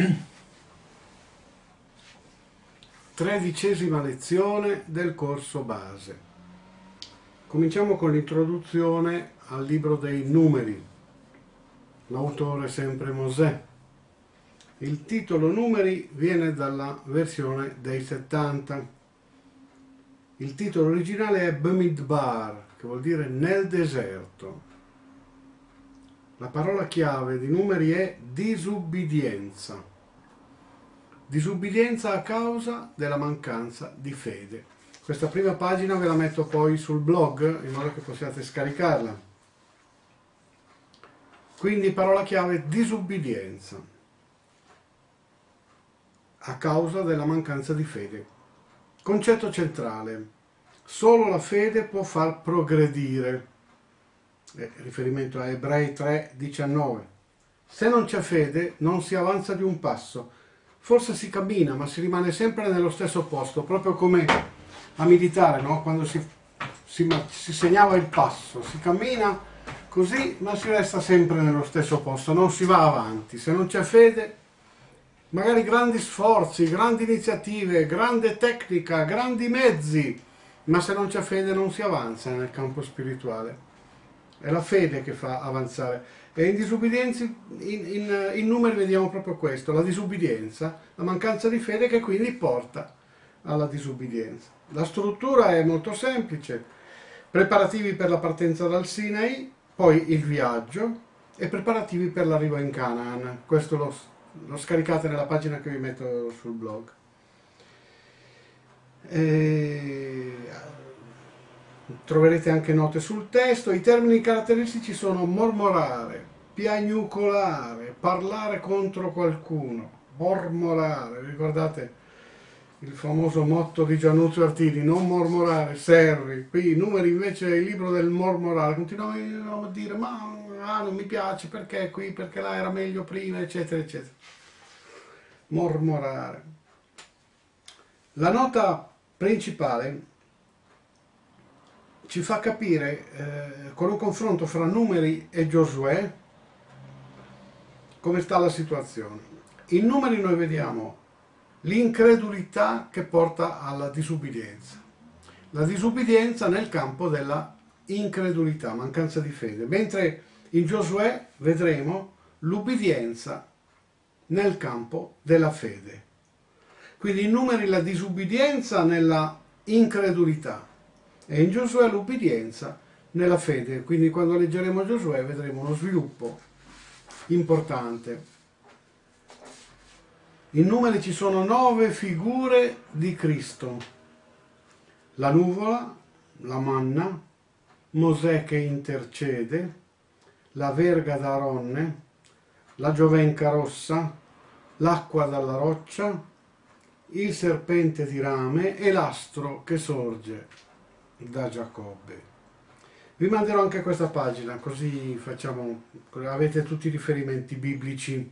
13ª lezione del corso base. Cominciamo con l'introduzione al libro dei numeri, l'autore sempre Mosè. Il titolo Numeri viene dalla versione dei 70. Il titolo originale è Bamidbar, che vuol dire nel deserto. La parola chiave di Numeri è disubbidienza. Disubbidienza a causa della mancanza di fede. Questa prima pagina ve la metto poi sul blog in modo che possiate scaricarla. Quindi parola chiave disubbidienza a causa della mancanza di fede. Concetto centrale: solo la fede può far progredire. Riferimento a Ebrei 3,19. Se non c'è fede non si avanza di un passo. Forse si cammina, ma si rimane sempre nello stesso posto, proprio come a militare, no? Quando si segnava il passo, si cammina così, ma si resta sempre nello stesso posto, non si va avanti. Se non c'è fede, magari grandi sforzi, grandi iniziative, grande tecnica, grandi mezzi, ma se non c'è fede non si avanza nel campo spirituale. È la fede che fa avanzare. E in disubbidienza, in numeri vediamo proprio questo, la disubbidienza, la mancanza di fede che quindi porta alla disubbidienza. La struttura è molto semplice: preparativi per la partenza dal Sinai, poi il viaggio e preparativi per l'arrivo in Canaan. Questo lo scaricate nella pagina che vi metto sul blog. Troverete anche note sul testo. I termini caratteristici sono mormorare, piagnucolare, parlare contro qualcuno, mormorare. Ricordate il famoso motto di Giannuzzo Artini: non mormorare, servi. Qui i numeri invece è il libro del mormorare. Continuano a dire ma non mi piace perché qui, perché là era meglio prima, eccetera eccetera. Mormorare. La nota principale ci fa capire, con un confronto fra Numeri e Giosuè, come sta la situazione. In Numeri noi vediamo l'incredulità che porta alla disubbidienza. La disubbidienza nel campo della incredulità, mancanza di fede, mentre in Giosuè vedremo l'ubbidienza nel campo della fede. Quindi in Numeri la disubbidienza nella incredulità, e in Giosuè l'ubbidienza nella fede. Quindi quando leggeremo Giosuè vedremo uno sviluppo importante. In Numeri ci sono 9 figure di Cristo: la nuvola, la manna, Mosè che intercede, la verga d'Aaronne, la giovenca rossa, l'acqua dalla roccia, il serpente di rame e l'astro che sorge da Giacobbe. Vi manderò anche questa pagina, così avete tutti i riferimenti biblici.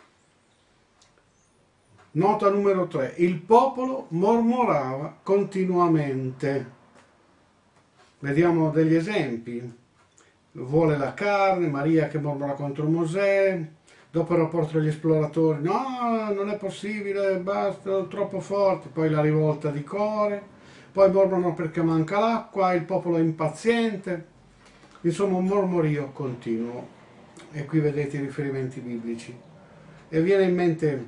Nota numero 3: il popolo mormorava continuamente. Vediamo degli esempi. Vuole la carne, Maria che mormora contro Mosè, dopo il rapporto degli esploratori: no, non è possibile, basta, troppo forte. Poi la rivolta di Core, poi mormorano perché manca l'acqua, il popolo è impaziente. Insomma, un mormorio continuo. E qui vedete i riferimenti biblici. E viene in mente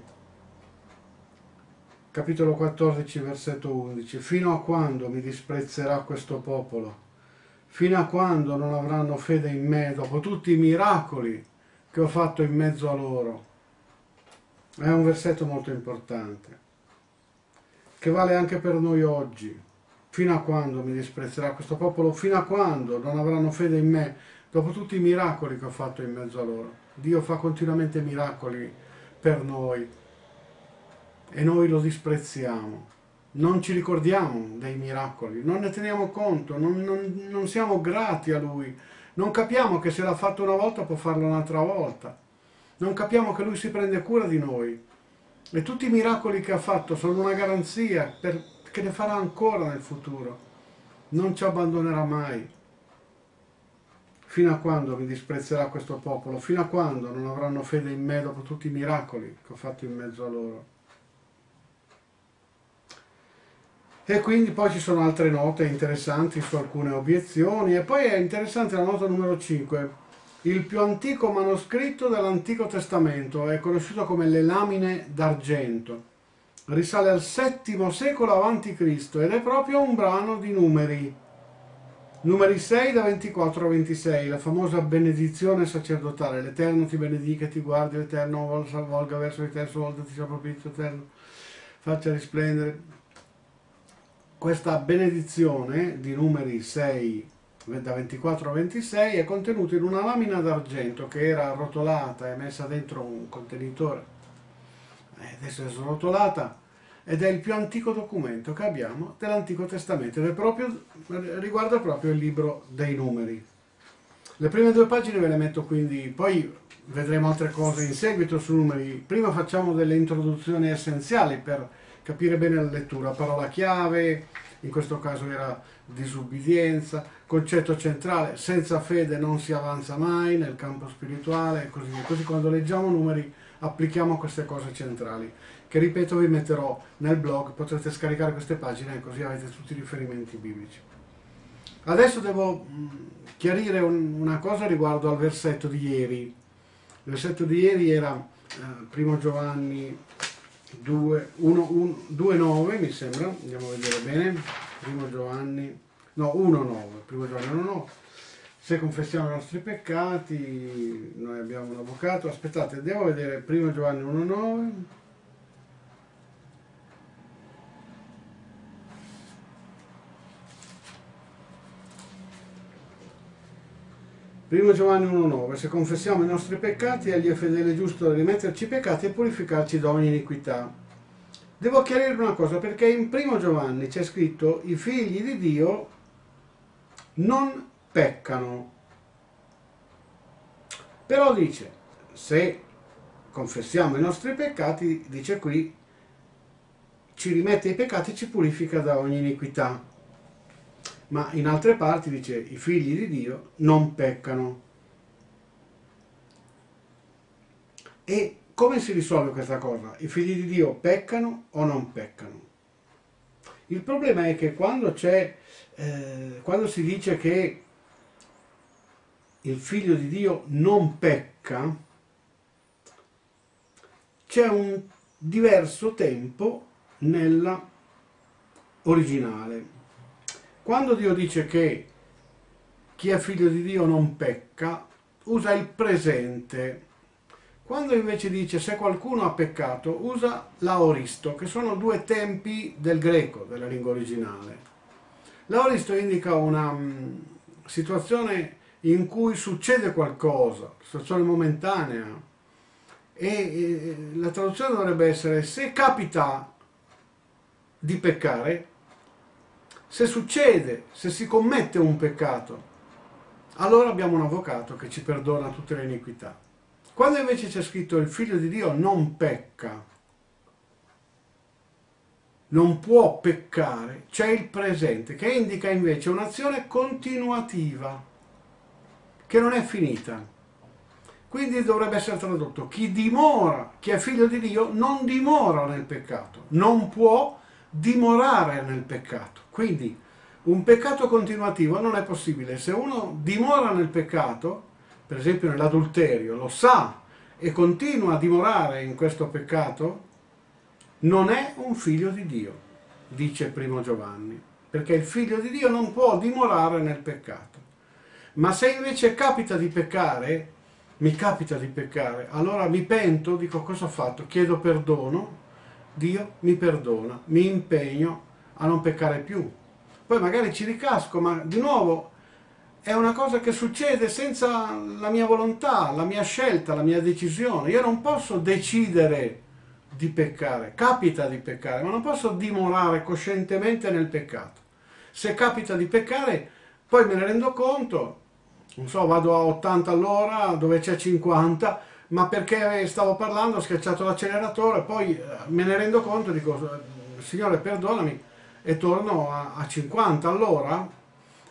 capitolo 14, versetto 11: fino a quando mi disprezzerà questo popolo? Fino a quando non avranno fede in me dopo tutti i miracoli che ho fatto in mezzo a loro? È un versetto molto importante, che vale anche per noi oggi. Fino a quando mi disprezzerà questo popolo? Fino a quando non avranno fede in me dopo tutti i miracoli che ho fatto in mezzo a loro? Dio fa continuamente miracoli per noi e noi lo disprezziamo. Non ci ricordiamo dei miracoli, non ne teniamo conto, non siamo grati a Lui, non capiamo che se l'ha fatto una volta può farlo un'altra volta, non capiamo che Lui si prende cura di noi e tutti i miracoli che ha fatto sono una garanzia che ne farà ancora nel futuro, non ci abbandonerà mai. fino a quando mi disprezzerà questo popolo, fino a quando non avranno fede in me dopo tutti i miracoli che ho fatto in mezzo a loro. E quindi poi ci sono altre note interessanti su alcune obiezioni, e poi è interessante la nota numero 5. Il più antico manoscritto dell'Antico Testamento è conosciuto come le Lamine d'Argento. Risale al VII secolo a.C. ed è proprio un brano di numeri. Numeri 6 da 24 a 26, la famosa benedizione sacerdotale. L'Eterno ti benedica e ti guardi, l'Eterno volga verso di te, sua volta ti sia propizio, Eterno faccia risplendere. Questa benedizione di numeri 6 da 24 a 26 è contenuta in una lamina d'argento che era arrotolata e messa dentro un contenitore. Adesso è srotolata ed è il più antico documento che abbiamo dell'Antico Testamento ed è riguarda proprio il libro dei numeri. Le prime 2 pagine ve le metto, quindi poi vedremo altre cose in seguito su numeri. Prima facciamo delle introduzioni essenziali per capire bene la lettura. Parola chiave, in questo caso era disubbidienza, concetto centrale, senza fede non si avanza mai nel campo spirituale, e così via. Così quando leggiamo numeri applichiamo queste cose centrali, che ripeto vi metterò nel blog, potrete scaricare queste pagine e così avete tutti i riferimenti biblici. Adesso devo chiarire una cosa riguardo al versetto di ieri. Il versetto di ieri era 1 Giovanni 2,9 mi sembra, andiamo a vedere bene, 1 Giovanni 1,9, se confessiamo i nostri peccati, noi abbiamo un avvocato. Aspettate, devo vedere 1 Giovanni 1,9. 1 Giovanni 1,9. Se confessiamo i nostri peccati, egli è fedele e giusto da rimetterci i peccati e purificarci da ogni iniquità. Devo chiarire una cosa, perché in 1 Giovanni c'è scritto: i figli di Dio non peccano. Però dice, se confessiamo i nostri peccati, dice qui, ci rimette i peccati e ci purifica da ogni iniquità. Ma in altre parti dice, i figli di Dio non peccano. E come si risolve questa cosa? I figli di Dio peccano o non peccano? Il problema è che quando si dice che il figlio di Dio non pecca, c'è un diverso tempo nella originale. Quando Dio dice che chi è figlio di Dio non pecca, usa il presente. Quando invece dice se qualcuno ha peccato, usa l'aoristo, che sono 2 tempi del greco, della lingua originale. L'aoristo indica una situazione in cui succede qualcosa, situazione momentanea, e la traduzione dovrebbe essere: se capita di peccare, se succede, se si commette un peccato, allora abbiamo un avvocato che ci perdona tutte le iniquità. Quando invece c'è scritto il figlio di Dio non pecca, non può peccare, c'è il presente che indica invece un'azione continuativa, che non è finita. Quindi dovrebbe essere tradotto: chi è figlio di Dio non dimora nel peccato, non può dimorare nel peccato. Quindi un peccato continuativo non è possibile. Se uno dimora nel peccato, per esempio nell'adulterio, lo sa e continua a dimorare in questo peccato, non è un figlio di Dio, dice 1 Giovanni, perché il figlio di Dio non può dimorare nel peccato. Ma se invece mi capita di peccare, allora mi pento, dico: cosa ho fatto? Chiedo perdono, Dio mi perdona, mi impegno a non peccare più. Poi magari ci ricasco, ma di nuovo è una cosa che succede senza la mia volontà, la mia scelta, la mia decisione. Io non posso decidere di peccare, capita di peccare, ma non posso dimorare coscientemente nel peccato. Se capita di peccare, poi me ne rendo conto, non so, vado a 80 all'ora dove c'è 50, ma perché stavo parlando ho schiacciato l'acceleratore, poi me ne rendo conto e dico: Signore perdonami, e torno a 50 all'ora,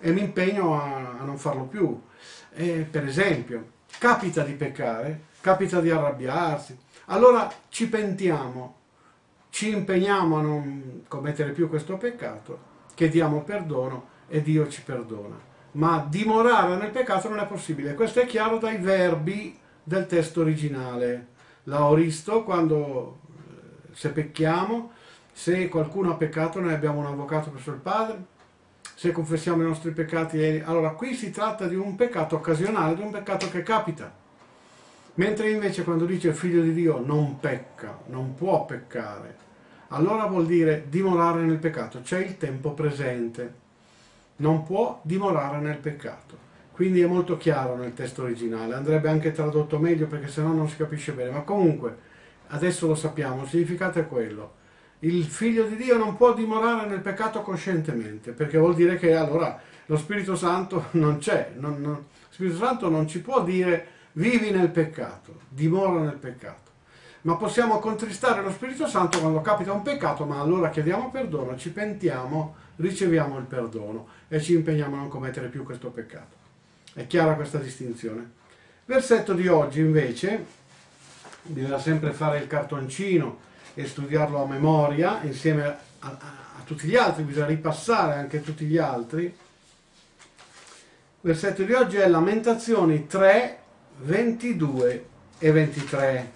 e mi impegno a non farlo più. Per esempio, capita di peccare, capita di arrabbiarsi, allora ci pentiamo, ci impegniamo a non commettere più questo peccato, chiediamo perdono e Dio ci perdona. Ma dimorare nel peccato non è possibile. Questo è chiaro dai verbi del testo originale. L'aoristo, quando se pecchiamo, se qualcuno ha peccato, noi abbiamo un avvocato presso il Padre, se confessiamo i nostri peccati, allora qui si tratta di un peccato occasionale, di un peccato che capita. Mentre invece quando dice il figlio di Dio non pecca, non può peccare, allora vuol dire dimorare nel peccato, c'è il tempo presente, non può dimorare nel peccato. Quindi è molto chiaro nel testo originale, andrebbe anche tradotto meglio perché sennò non si capisce bene, ma comunque adesso lo sappiamo, il significato è quello. Il figlio di Dio non può dimorare nel peccato coscientemente, perché vuol dire che allora lo Spirito Santo non c'è, lo Spirito Santo non ci può dire vivi nel peccato, dimora nel peccato. Ma possiamo contristare lo Spirito Santo quando capita un peccato, ma allora chiediamo perdono, ci pentiamo, riceviamo il perdono e ci impegniamo a non commettere più questo peccato. È chiara questa distinzione? Versetto di oggi invece, bisogna sempre fare il cartoncino e studiarlo a memoria insieme a tutti gli altri, bisogna ripassare anche tutti gli altri. Il versetto di oggi è Lamentazioni 3, 22 e 23.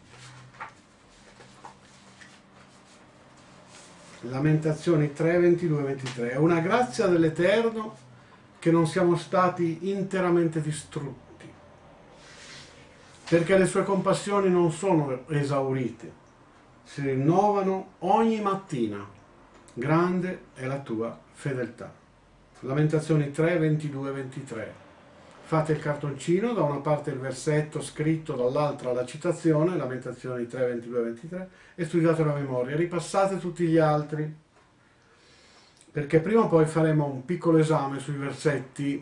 Lamentazioni 3, 22 e 23. È una grazia dell'Eterno che non siamo stati interamente distrutti, perché le sue compassioni non sono esaurite, si rinnovano ogni mattina. Grande è la tua fedeltà. Lamentazioni 3, 22 e 23. Fate il cartoncino, da una parte il versetto scritto, dall'altra la citazione, Lamentazioni 3, 22 e 23, e studiate a memoria. Ripassate tutti gli altri, perché prima o poi faremo un piccolo esame sui versetti.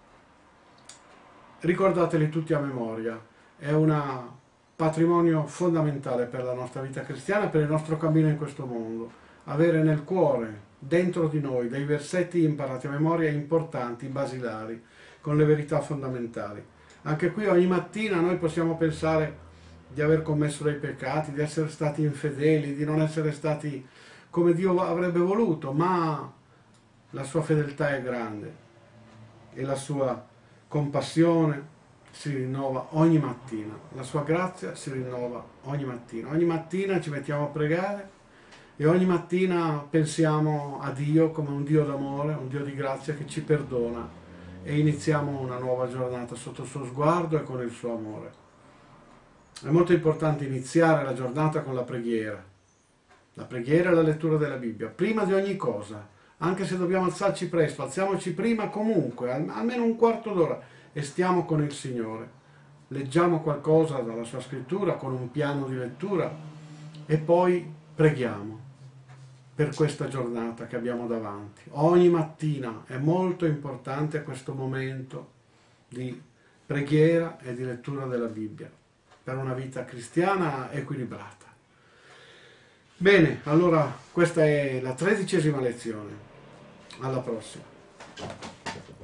Ricordateli tutti a memoria. È un patrimonio fondamentale per la nostra vita cristiana, per il nostro cammino in questo mondo. Avere nel cuore, dentro di noi, dei versetti imparati a memoria importanti, basilari, con le verità fondamentali. Anche qui ogni mattina noi possiamo pensare di aver commesso dei peccati, di essere stati infedeli, di non essere stati come Dio avrebbe voluto, ma la sua fedeltà è grande e la sua compassione si rinnova ogni mattina, la sua grazia si rinnova ogni mattina. Ogni mattina ci mettiamo a pregare e ogni mattina pensiamo a Dio come un Dio d'amore, un Dio di grazia che ci perdona, e iniziamo una nuova giornata sotto il suo sguardo e con il suo amore. È molto importante iniziare la giornata con la preghiera. La preghiera è la lettura della Bibbia, prima di ogni cosa. Anche se dobbiamo alzarci presto, alziamoci prima comunque, almeno un quarto d'ora, e stiamo con il Signore. Leggiamo qualcosa dalla sua scrittura con un piano di lettura e poi preghiamo per questa giornata che abbiamo davanti. Ogni mattina è molto importante questo momento di preghiera e di lettura della Bibbia per una vita cristiana equilibrata. Bene, allora questa è la 13ª lezione. Alla prossima.